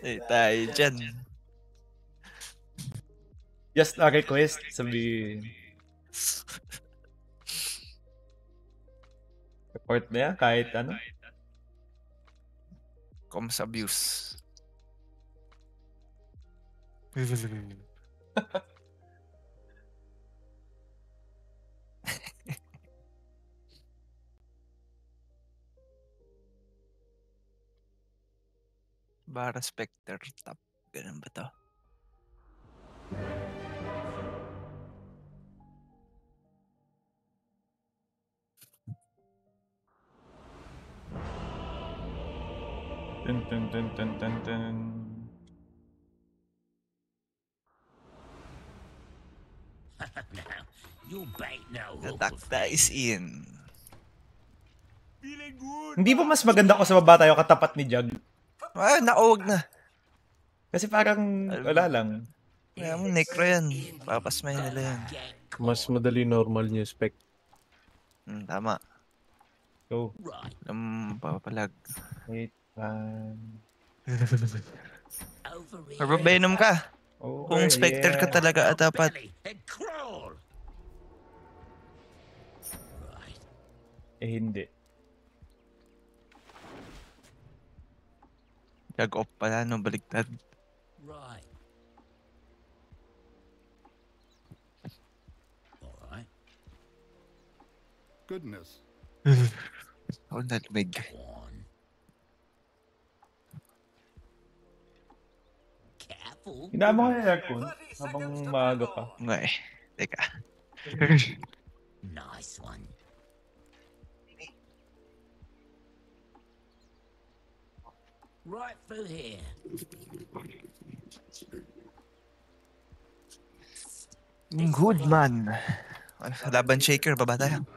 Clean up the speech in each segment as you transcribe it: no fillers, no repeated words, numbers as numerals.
Eh, tayo dyan. Just a request, sabi. Report na yan, kahit ano. Comms abuse. Bara Spectre top. Ganun ba to? Dun, dun, dun, dun, dun, dun. Natakta is in. Hindi ba mas maganda ko sa baba tayo katapat ni Jug? Ah, nakuwag na. Kasi parang wala lang. Kaya mo necro yan. Papasmay nila yan. Mas madali normal niya spec. Tama. Go. Papalag. Wait. Or Venom ka. Oh, Kung Spectre ka talaga at dapat. Eh, hindi. Jag-off pala, no? Baligtad. Right. All right. Goodness. Ako nalamig. Careful. Hinaan mo yung aircon habang maaga pa. Nga eh. Teka. Nice one. Right through here. Good man. Laban shaker, baba tayo.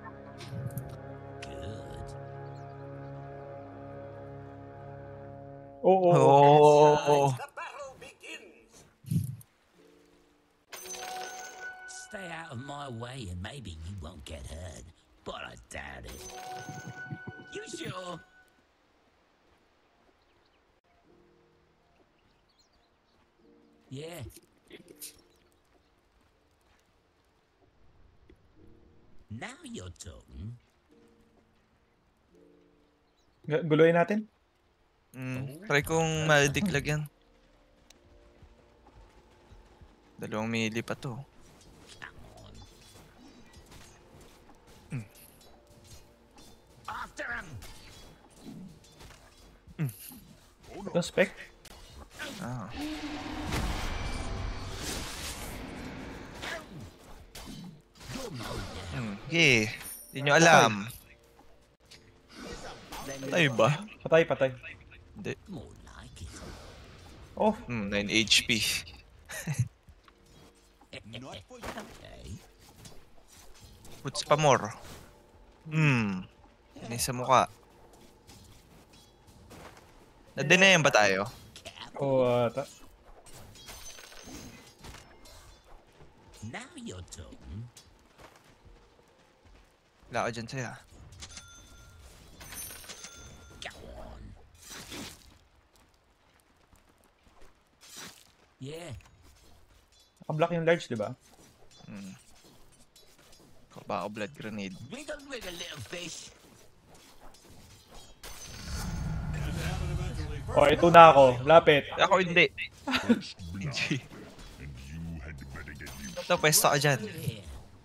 Oo. Oh. Stay out of my way and maybe you won't get hurt. But I doubt it. You sure? Yeah. Now you're talking. Guluhin natin? Try kong ma-declag yan. 2 mili pa to. Come on. After him. Ito, spec? Ah. Okay. Hindi nyo alam. Patay ba? Patay, patay. Hindi. More like it. Oh, 9 HP. Okay. Puts pa more. Ini sa mukha. Nadinayan ba tayo? ata. Now you're talking. Wala ka dyan sa'yo. Go on. Yeah. Naka-block yung large, di ba? Baka blood grenade. Wiggle, wiggle, little fish. Oh, ito na ako. Lapit. Ako hindi. Ito, pwesto ka dyan. Here.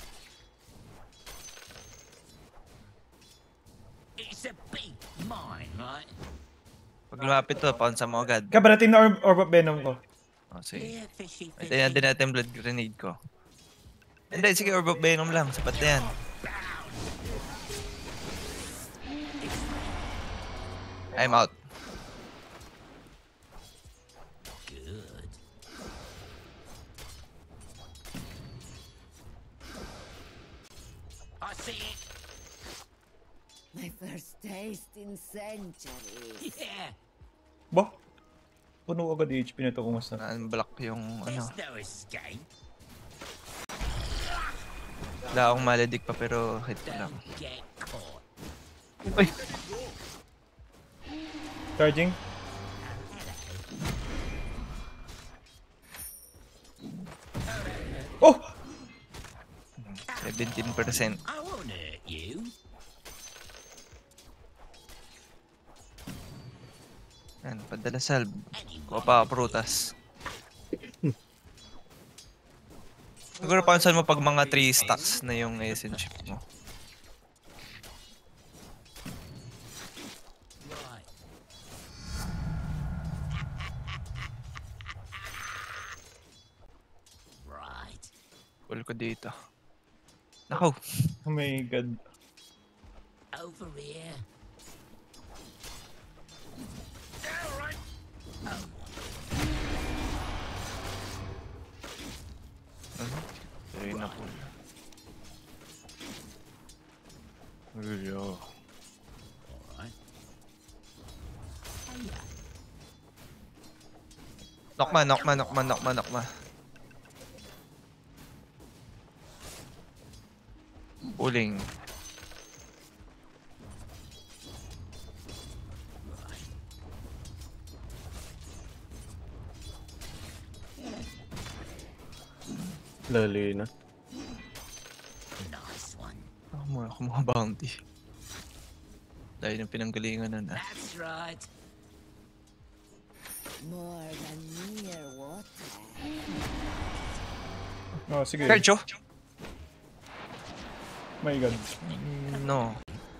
It's a big mine, right? Pag lumapit to, paunsa mo agad. Kabarating na orb of venom ko. Oh, sige. Yeah, fishy, fishy. Ito din natin blood grenade ko. Hindi, sige, orb of venom lang. Sapat na yan. I'm out. Good. I see it. My first taste in centuries. Yeah. Ba? Puno agad HP na ito kung mas na. Na-unblock yung ano. There's no escape. Wala akong maladik pa pero hit ko lang. Don't get caught. Uy! Charging. 17%. I won't hurt you. Yan, padala salve. Anyone Kuha pa prutas. Siguro pansan mo pag mga 3 stacks na yung essence chip mo. right. Right. Pull ko dito. Nakaw. Oh my god. Over here. Ayun na po. Yo. Alright. Knockma. Pulling. Lali na. Nice one. Ako mga bounty. Dahil yung pinanggalingan na na. That's right. More than mere water. Oh, sige. Percho? My god. No.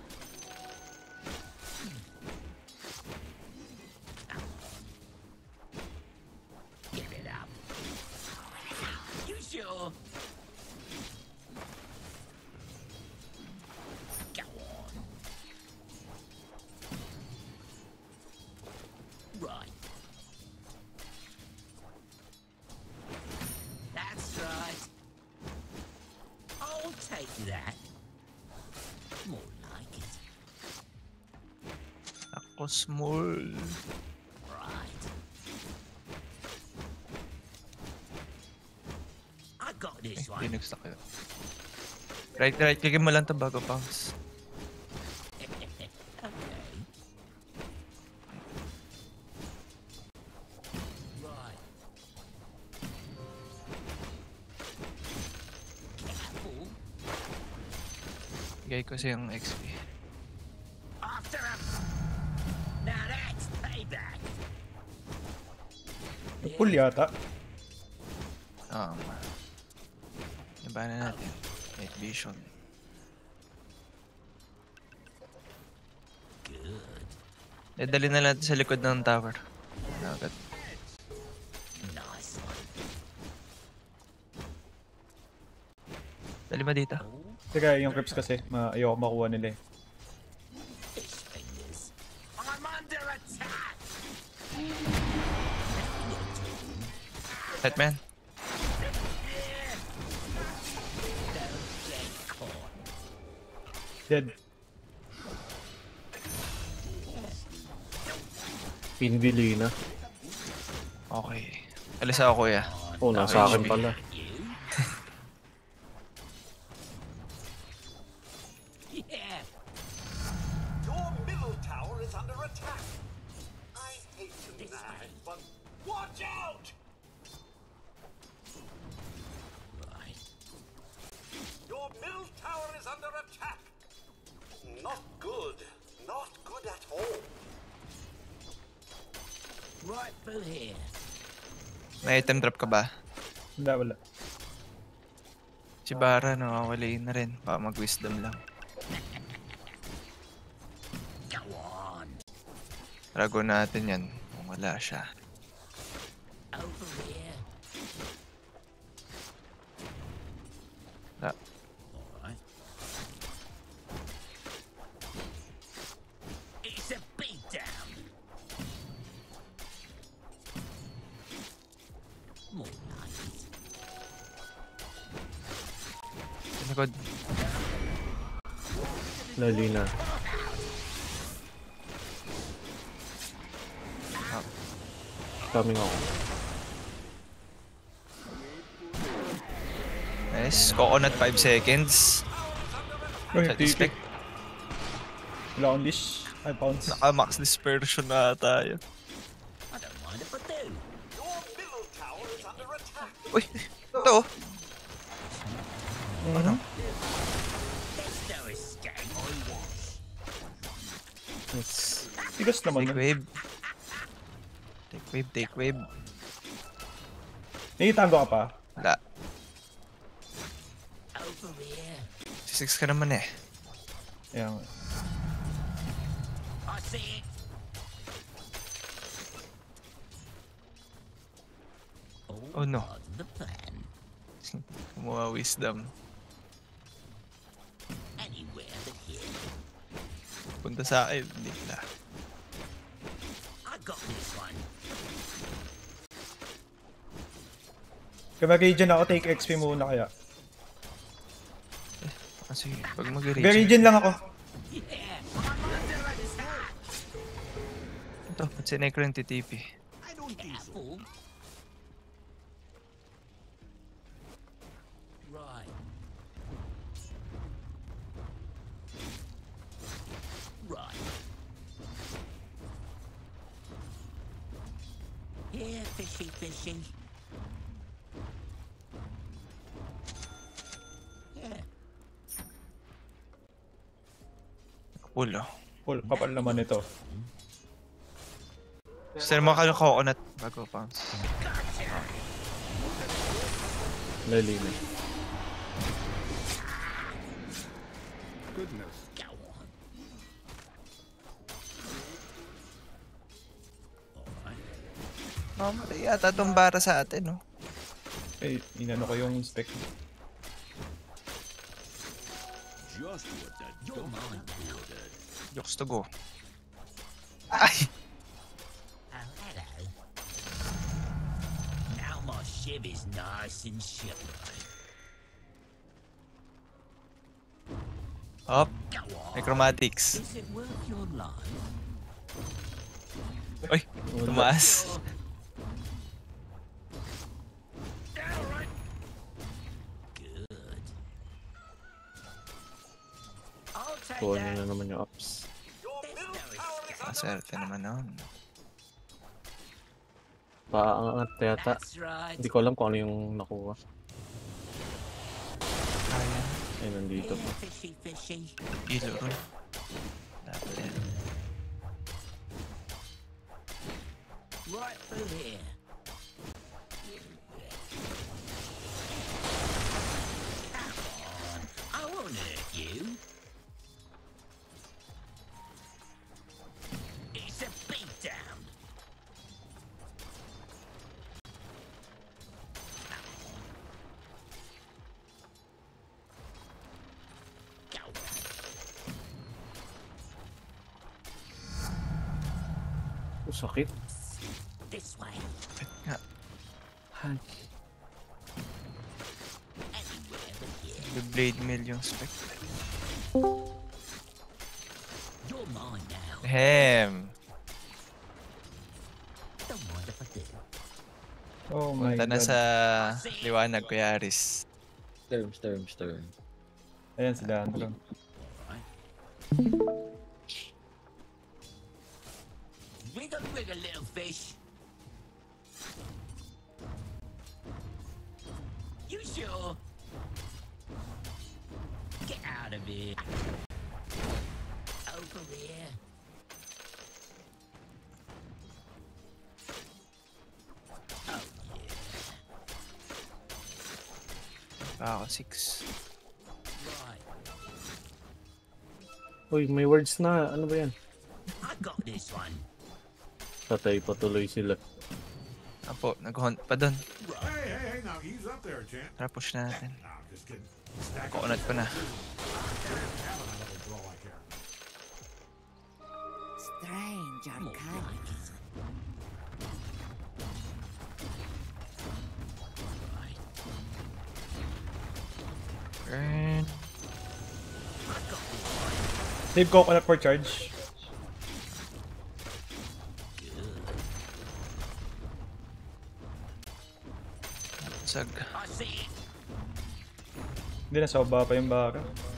Give it up. You sure? Go on. Right. That's right. I'll take that. More like it. Ako small. Right. I got this one. Hindi nag-stack yun. Right, click mo lang ito bago bounce. Okay. Right. Careful. Bigay ko siyang XP. After him. Now that's payback. Pull yata. Iba na natin. Night vision. Good. Dali na natin sa likod ng tower. Agad. Nice one. Dali ba dito? Teka, yung creeps kasi, ayoko makuha nila eh. Fish fingers. I'm under attack. Hitman? Don't get caught. Dead. Pindili na. Okay. Alis ako kuya. Oh, nasa akin pala. You? Yeah. Your middle tower is under attack. I hate to be mad, but watch out! Right. Your middle tower is under attack. Not good. Not good at all. Right through here. May item drop ka ba? Wala. Si Bara nakawalain na rin. Baka mag-wisdom lang. Go on. Rago natin yan. Kung wala siya. Over here. Wala. Alright. It's a beatdown. More like it. Sa likod. Lali na. Coming ako. Nice. Coconut 5 seconds. Uy, Satisfact. Wala akong leash. Ay, pounds. Naka-max dispersion na tayo. I don't mind if I do. Your middle tower is under attack. Uy! Ito oh. Nice. Tigas naman. Take wave. Take wave, take wave. Naitango ka pa? Wala. Over here. 6 ka naman eh. Ayan. I see it. Oh no. Pardon the plan. Kumuha wisdom. Anywhere but here. Punta sa akin. Hindi na. I got this one. Kaya mag-regen ako, take XP muna kaya. Kasi pag mag-rage. Mag-regen lang ako. Yeah, I'm under attack. Ito, ba't si Necro yung TTP? Careful. Right. Right. Here, fishy, fishy. Yeah. Cool oh. Cool, kapal naman ito. Gusto naman ka ng coconut bago pounce. Lalina. Goodness. Go on. Alright. Mamatay yata itong bara sa atin, no? Eh, inano ko yung spec. Just what the Your mind ordered. Jokes to go. Ay! Oh, hello. Now my shiv is nice and shut. Up. Go on. Necromatics. Is it worth your life? Uy, tumaas. Good. I'll take Kuha that. na naman yung ups. Your middle tower is under Maserte naman nun. Paangat yata. That's right. Hindi ko alam kung ano yung nakuha. Kaya. Ay, nandito pa. Here, fishy, fishy. Ilo ron. Dapat yan. Right through here. Come on. I won't hurt you. It's a beatdown. Go on. Oh, sakit. This way. Nga, Anywhere but here. the blade mill yung spec. You're mine now. Ahem. Don't mind if I do. Oh my Punta na god. sa liwanag, Kuya Aris. Storm. Ayan si Leandro. Wiggle, wiggle, little fish. You sure? Get out of here. Over here. Oh, yeah. Ako, 6. Right. Uy, may words na. Ano ba yan? I got this one. Patay patuloy sila. Apo, nag-hunt pa dun. Hey, now ease up there, champ. Tara, push na natin. Nah, I'm just kidding. Stack up. Coconut pa na. Having a little brawl like here. Strange More arcana. like it. Right. Burn. I got this one. Save coconut for charge. Good. Sag. I see it. Hindi na, soba pa yung baka.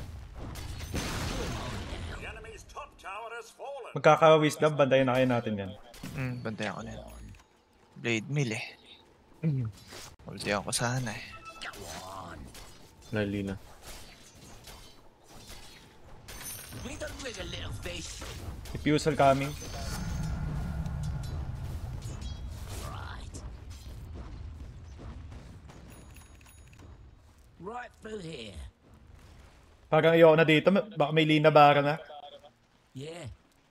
the enemy's top tower has fallen. Magkaka-wisdom, bantayan na kayo natin yan. Bantay ako na. Blade mill eh. Ulti ako sana eh. Go on. Lalina. We don't bring a little fish. Diffusal coming. Right. Right through here. Parang ayoko na dito. Baka may Lina Barra na. Yeah.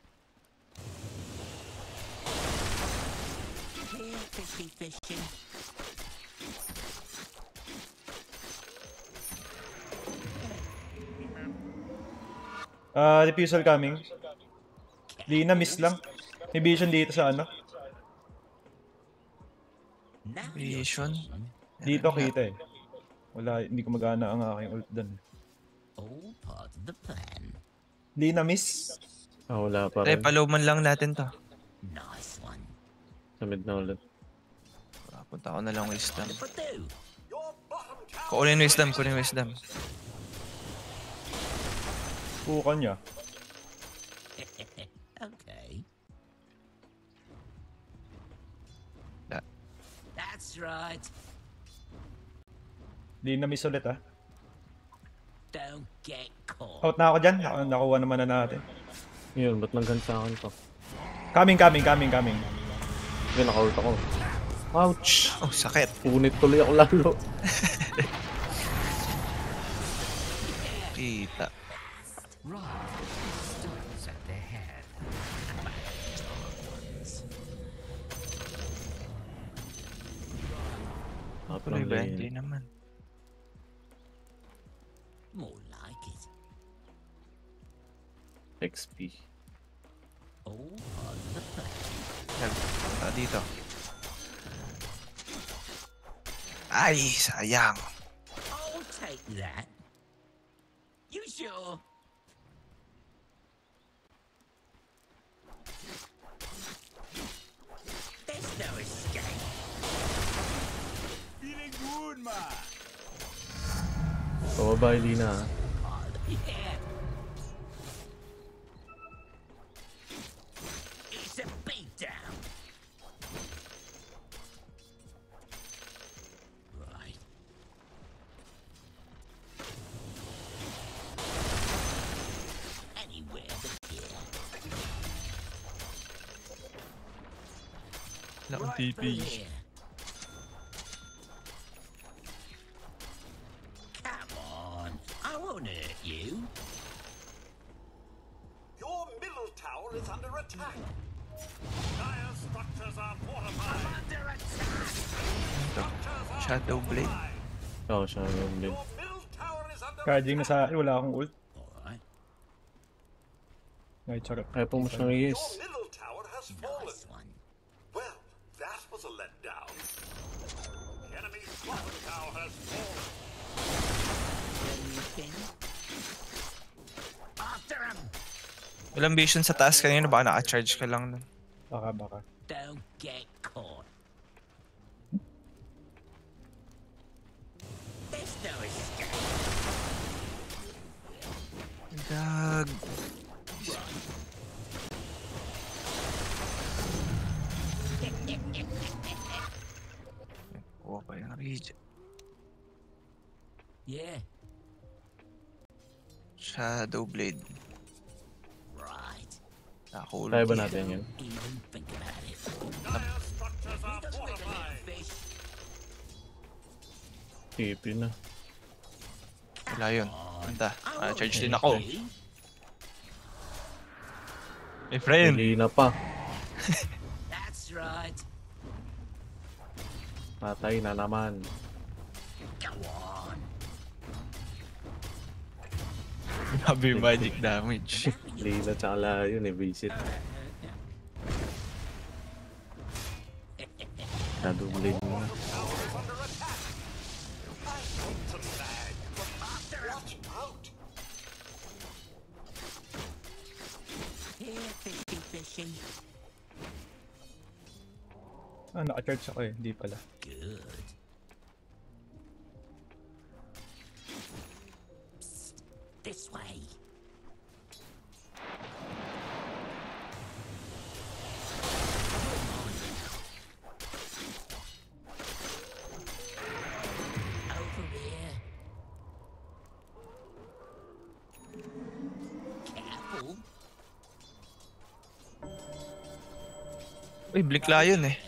Here, fishy fishing. Diffusal coming. Lina, miss lang. May vision dito sa ano. Now you're Vision. talking. Dito kita eh. Wala, hindi ko magana ang aking ult doon. All part of the plan. Lina, miss. Ah, wala pa Eh, rin. paluman lang natin to. Nice one. Sa mid na ulit. Punta ko na lang wisdom. If I do, Your bottom tower Kunin wisdom, kunin wisdom. Pukan niya. okay. Da- That's right. Lina, miss ulit ah. Don't get caught. Out na ako dyan. Nakuha naman na natin. Yun, ba't nanggansakan to? Coming. Yun, naka-ult ako. Ouch! Oh, sakit. Punit tuloy ako lalo. Kita. Right. Storms at their head. Tuloy ba? Hindi naman. More like it. XP. All part of the plan. Punta dito. Ay, sayang. I'll take that. You sure? There's no escape. Feeling good, man. Pababa, Lina. Yeah. It's a beatdown. Right. Anywhere but here. Wala akong Right TP. through here. Come on, I won't hurt you. Your middle tower is under attack. Dire structures are fortified. Under attack. Structures are Shadow Blade. fortified. Oo, siya yung blade. Your middle tower is under Charging na sa akin. Wala akong ult. All right. Ay, charot. Kaya po mo siyang Your yes. middle tower has fallen. Nice one. Well, that was a letdown. The enemy's bottom tower has fallen. Anything? After him. Walang vision sa taas kanina. Baka naka-charge ka lang nun. Baka. Don't get caught. There's no escape. Dag. Kuha pa yung region. Yeah, Shadow Blade. right. Nakulog. Kaya ba natin yun? Even think about it. Dire structures are Doesn't make a little fortified. fish. TP na. Wala yun. Punta. I won't Charge hurt din ako. you. Eh, friend. Lina pa. That's right. Patay na naman. Go on. Grabe yung magic damage. Lina tsaka layo yun eh, visit. Shadow blade mo na. Watch out! Here, fishy, fishy. Naka-charge ako eh. Hindi pala. Good. Psst, this way. Over here. Careful. Uy, Blink Lion eh.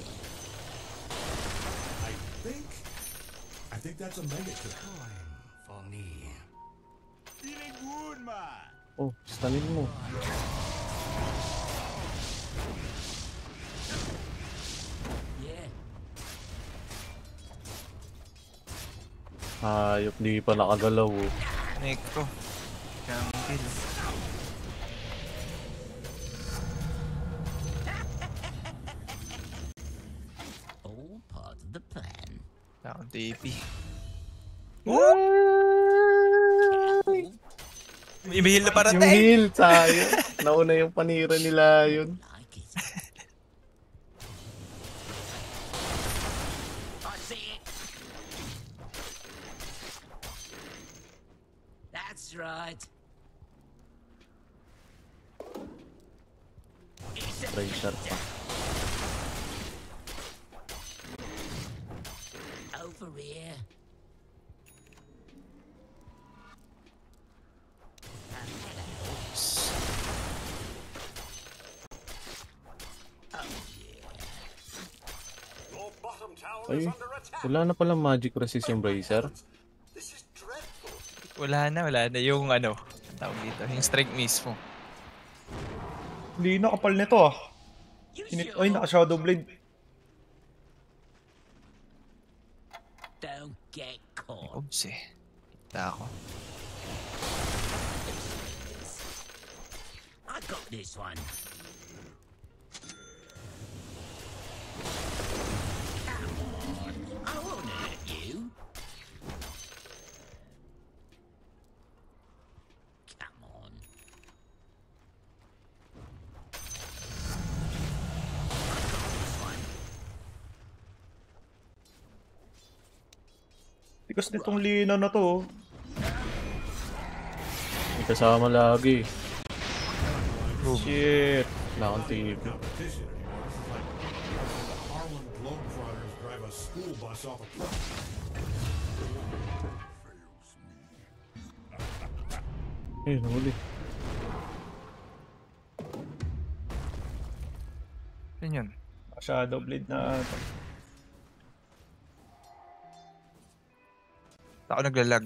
I think that's a mega kill. Oh, stalin mo. Yeah. Hayop, di pa nakagalaw. Oh. Necro. Jungle. All part of the plan. Down TP. May heal na Yung parating! heal, sayang. Nauna yung panira nila yun. Like it. I see it. That's right. Tracer pa. Over here. Your bottom tower Ay, is under attack. wala na pala magic resist yung Bracer. This is dreadful. Wala na. Yung ano, ang tawag dito, yung strike mismo. Hindi na kapal nito ah. You Ay, sure? naka-Shadow Blade. Don't get caught. Oops eh. Kita ako. I got this one. Come on, I won't hurt you. Come on. I got this one. Tigas nitong Lina na to. May kasama lagi. Shit. Wala akong TV. Competition anymore. It's like the Harlem Globetrotters drive a school bus off a truck. Eh, nahuli. Yan yun. Shadow Blade na ito. Ako naglalag.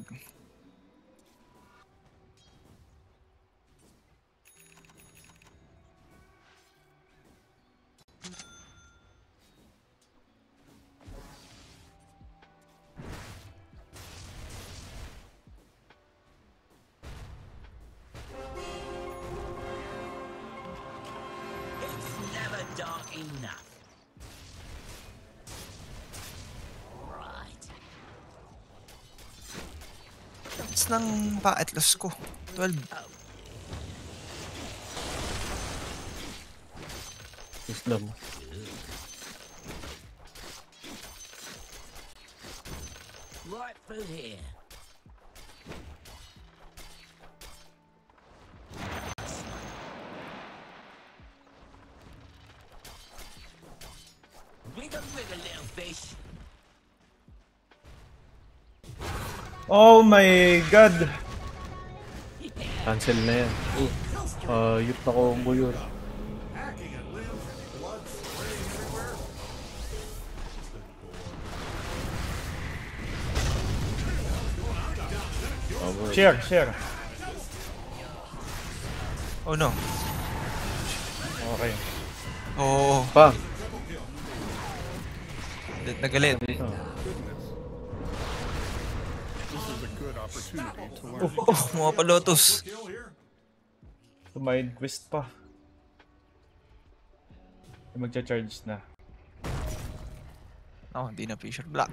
It's never dark enough. Right. Tapos ng packet loss ko. 12. Islam. Right through here. Wiggle, wiggle, little fish. Oh my god. Cancel na yan. Ayop na combo yun. Hacking at limbs, blood spraying everywhere. Over. Share. Oh no. Okay. Oo. Pa! Nagalit. Oh, mga palotos. Kill here. Mind Quest pa. Magcha-charge na. Oh, hindi na Fisher Black.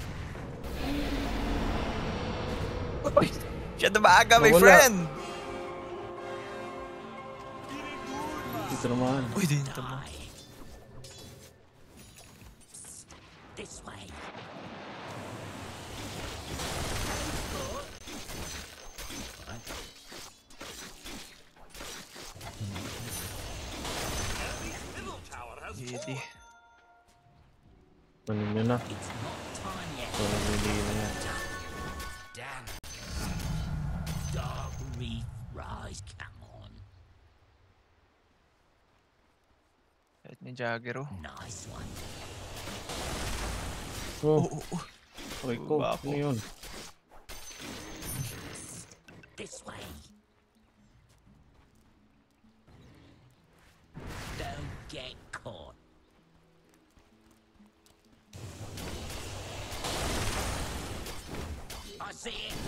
Uy! Siya na maaga, my Nawala. friend! Dito naman. Uy, di nito mo. This way. Middle tower has Hindi. fallen. Ano nyo na? It's not time yet. So, namili na yan. Damn. Dark Reef Rise, come on. Ni Jagger, oh. Nice one. Oh, Oh. okay ko. Ba ako? Ano yun? This way. Don't get caught. I see it.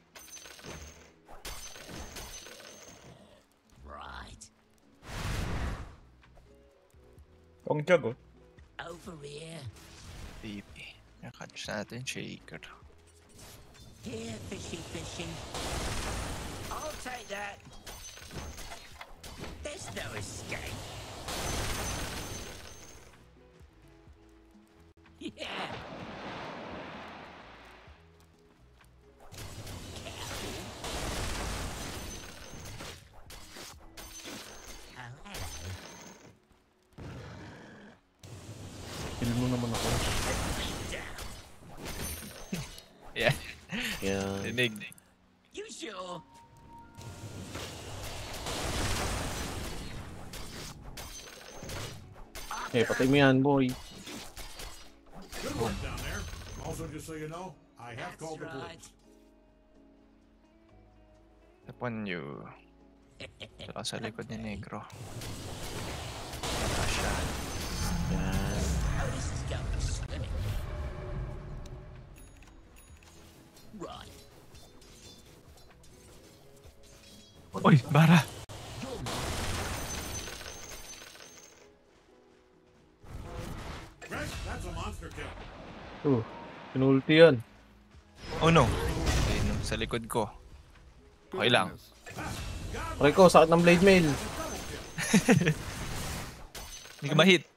Right. Pong jog, oh. Over here. Baby. Nakatch natin shaker. Here, fishy, fishy. I'll take that. There's no escape. Yeah. Careful. Oh, hello. Kill mo naman ako. Down. Yeah. Yan. Dinig. You sure? Eh, patay mo yan, boy. Good work down there. Also, just so you know, I have That's called the right. police. Upon you. Saka sa likod ni Negro. Wala siya. Yan. Oh, this is going swimming. Right. Uy, Bara! You're mine. Greg, that's a monster kill. Pinulti yan. Oh no! Ayun, sa likod ko. Okay lang. Aray ko, sakit ng blade mail. Hindi ka ma-hit.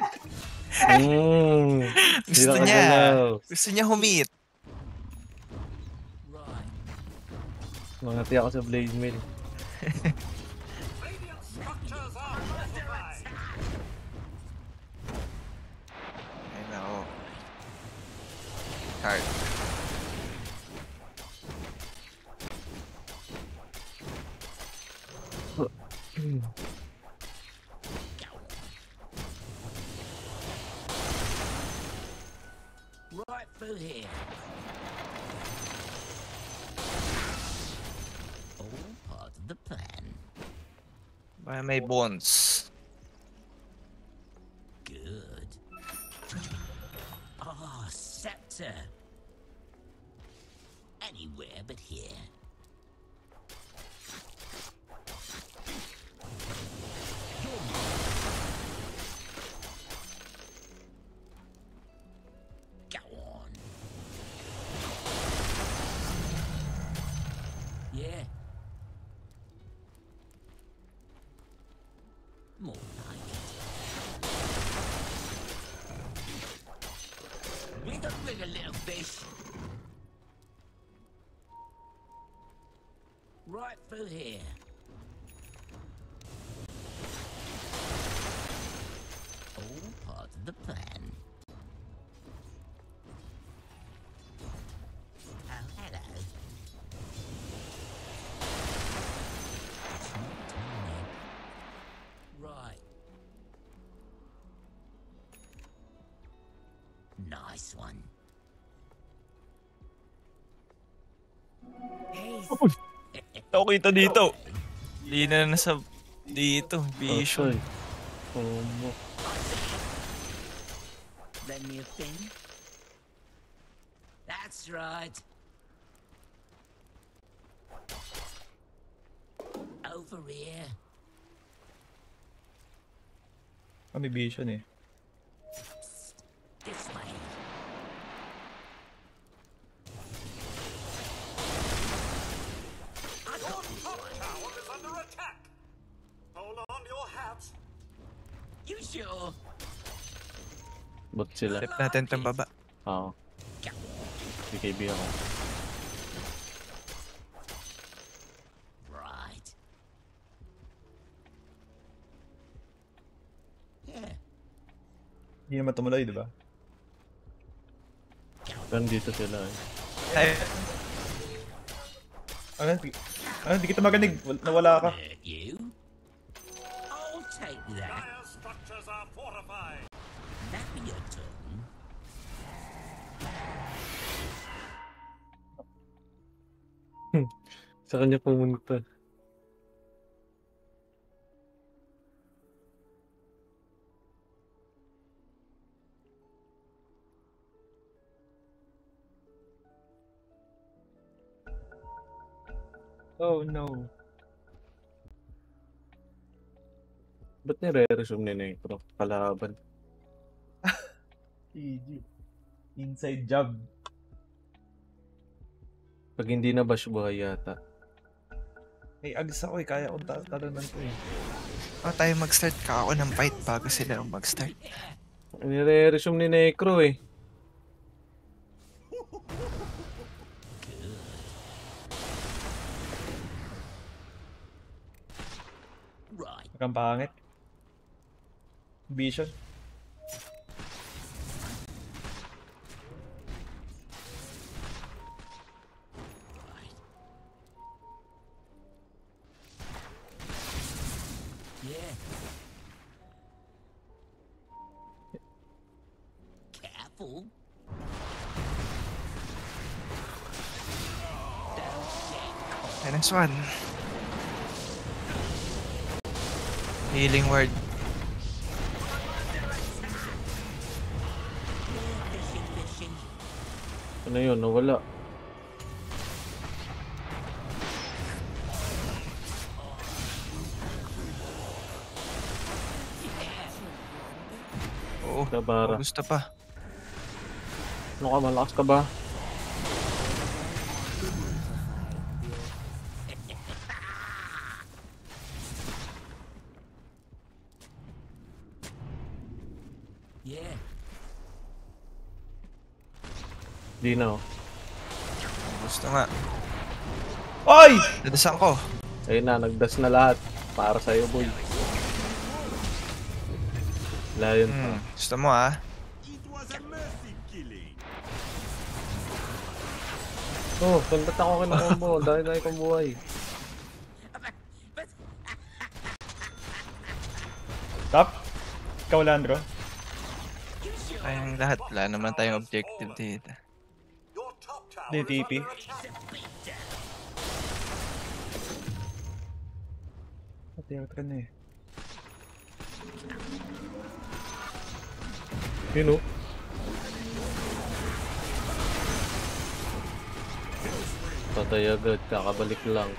Sira Gusto ka niya. galaw. Gusto niya humit. Right. Mangati ako sa blade mail. Radiant structures are fortified. Ayun na, oh. Card. Right through here. All part of the plan. Baka may bones. Good. Ah, scepter. Anywhere but here. You're mine. Go on. Yeah. More like it. Wiggle, wiggle, little fish. Right through here. All part of the plan. Oh, hello. It's not tiny. Right. Nice one. Okay ito dito. Hindi na nasa dito. Vision. Oy. Combo. Lend me a thing. That's right. Over here. May vision eh. This way. I got this Top one. tower is under attack. Hold on to your hats. You sure? Bot sila. Tip natin itong baba. Oo. Go on. BKB ako. Right. Yeah. Hindi naman tumuloy, di ba? Pero dito sila eh. Ay, Hindi kita maganig. Nawala ka. You? I'll take that. Dire structures are fortified. your turn. Sa kanya pumunta. Oh no. Ba't nire-resume ni Necro? Kalaban. GG. Inside job. Pag hindi na bash buhay yata. May ags ako eh. Kaya kong talunan to eh. Tayo mag-start ka ako ng fight bago sila mag-start. Nire-resume ni Necro eh. Right. Mukhang pangit. Vision. Yeah. Careful. Okay, next one. Healing word. Fishing, fishing. Ano yun? Nawala. Oo, Kabara. gusto pa. Ano ka? Malakas ka ba? Yeah. Di na oh. Gusto nga. Ay! Nadasan ko. Ayun na, nagdas na lahat. Para sa'yo, boy. Wala yun pa. Gusto mo ah. It was a mercy killing. Oh, saan ba't ako kinakombo? Dahil kong buhay. Top. Ikaw, Landro. Kayang lahat. Wala naman tayong objective dito. Your top tower Di is TP. under attack. Matiyot ka na eh. Yun oh. Patay agad, kakabalik lang.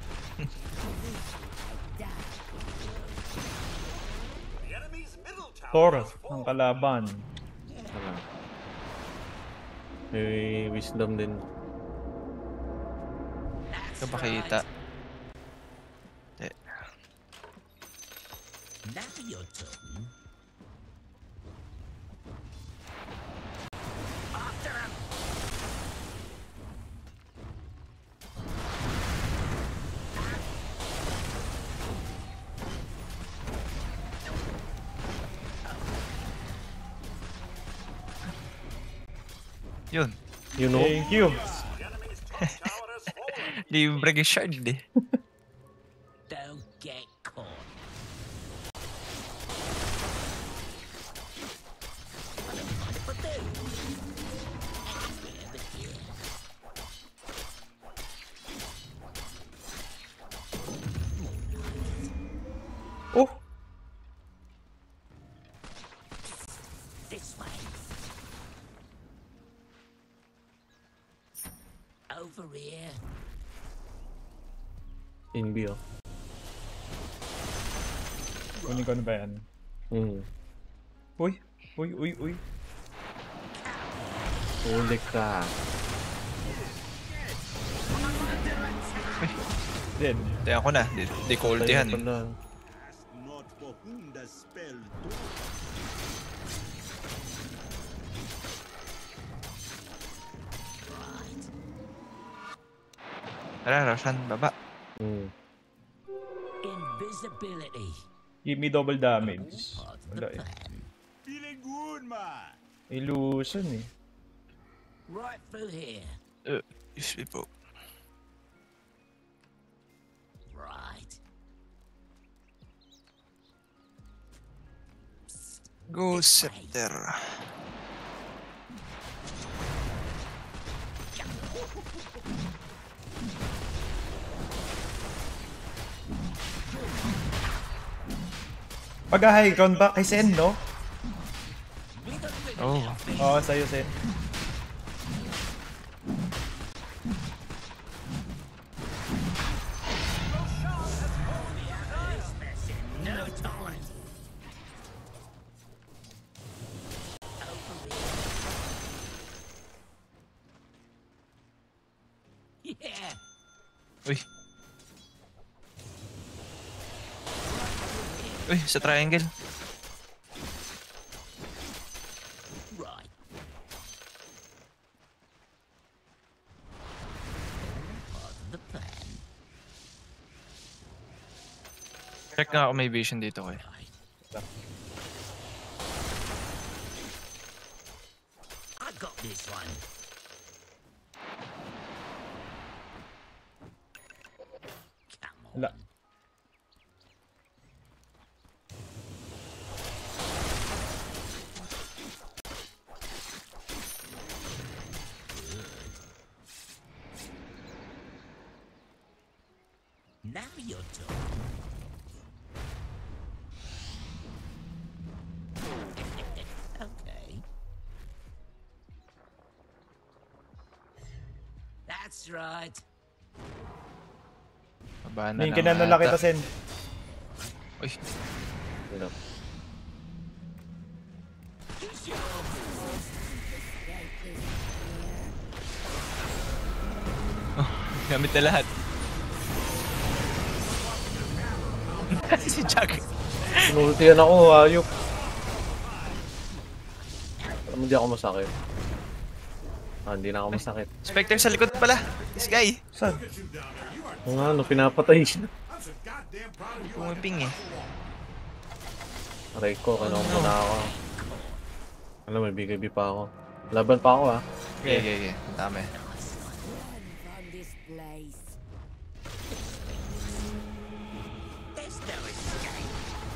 The enemy's middle tower Thor. has Ang fallen. kalaban. Ano? May wisdom din. Ito ba kita? Now your turn. After him. Yun. You know? Thank you. The enemy's top tower has fallen. Libre kay shard eh. Don't get caught. I don't mind if I do. Anywhere but here. Oh! This way. Over here. Inbi oh. Kunin ko na ba yan? Uy! Uy! Uy! Uy! Huli ka. Dead. Kaya ako na. Di ko ultihan. Tayo pala. Ask not for whom the spell doeth. Tara, Roshan, baba. Invisibility. Give me double damage. Part of Wala the eh. plan. Feeling good, man. Illusion eh. Right through here. Excuse me po. Right. Psst. Go Scepter. Pag-high ground back kay Sen, no? Oh. Oo, sa'yo, Sen. Yeah. Uy. Uy, sa triangle. Right. Part of the plan. Check nga ako may vision dito kaya. Right. I got this one. Come on. Wala. Now you're talking. Okay. That's right. Baba na May lang kinanala ata. kita, Sen. Uy. Yun, Gamit na lahat. Si Jack. Sinultihan ako, hayop. Alam mo, hindi ako masakit. Hindi na ako masakit. Spectre sa likod pala. This guy. Saan? Kung ano, pinapatay siya. Pumiping eh. Aray ko, kinuha mo na ako. Alam, may BKB pa ako. Laban pa ako, ha. Okay, okay, okay. Dami. From this place. There's no escape.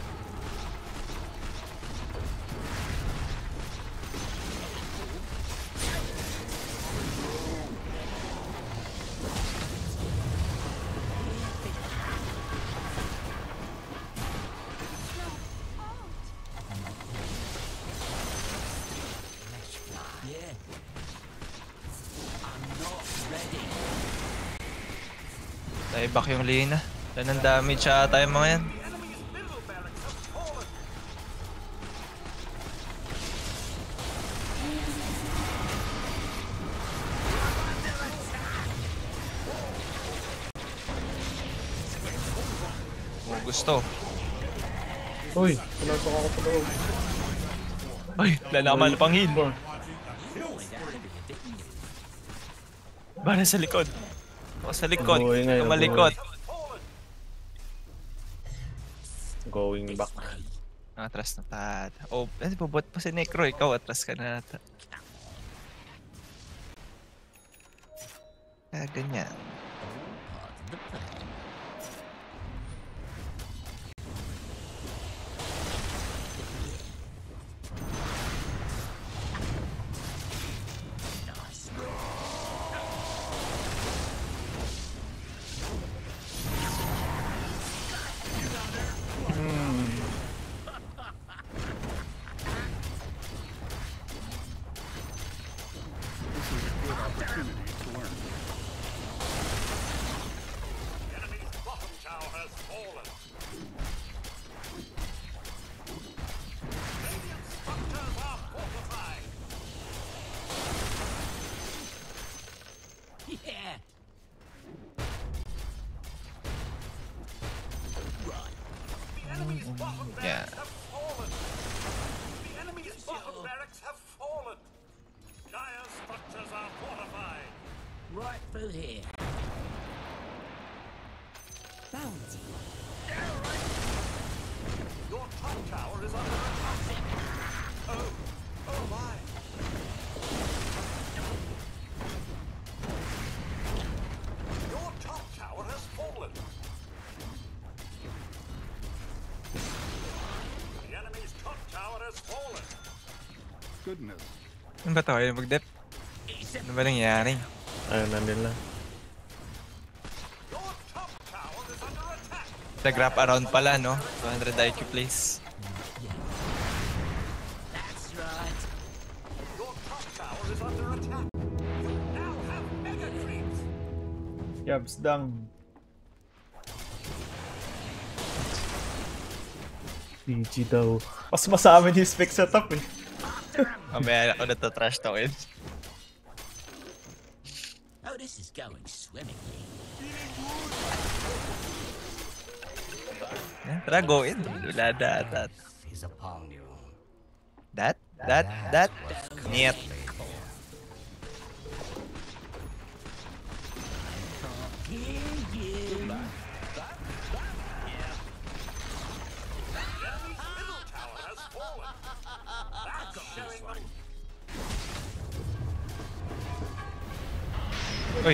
Yeah. I'm not ready. Tayo back yung Lina. Wala ng damage ata yung mga yan. Enemy's middle barracks have fallen. Kung gusto. Uy, pinasok ako sa loob. Ay, lalaman pang heal. Bala sa likod. Ako sa likod. Buhay ngayon, Tumalikot. Going back. Atras na tata. Oh, bubot pa si Necro. Ikaw, atras ka na nata. Kaya ganyan. Part of the plan. Nice. Enemy's bottom tower has fallen. Radiant structures are fortified. Yeah. Right. The enemy's bottom Yeah. barracks have fallen. The enemy's bottom barracks have fallen. Dire structures are fortified. Right through here. Bounty. Your top tower is under attack. Oh, oh my. Your top tower has fallen. The enemy's top tower has fallen. goodness. Ano ba to? Ayaw mag-dep? Ano ba nangyari? Ayun na nila. Your top tower is under attack. Nag-wrap around pala, no? 200 IQ plays. That's right. Your top tower is under attack. You now have mega creeps. Yabs dang. PG daw. Mas masamin yung spec setup eh. Mamaya ako natatrash talkin. Oh, this is going swimmingly. Tara, go in. Wala that. Is upon you. That? Niet. Middle tower has fallen. That's showing them. Uy.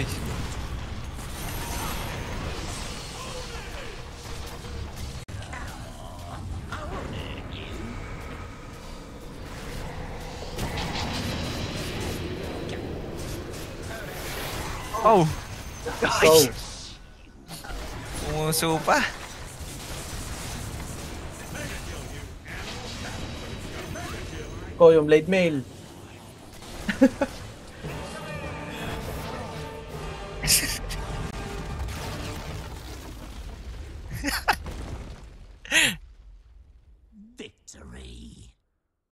Oh! Oh! Umuso pa. Oh, yung blade mail.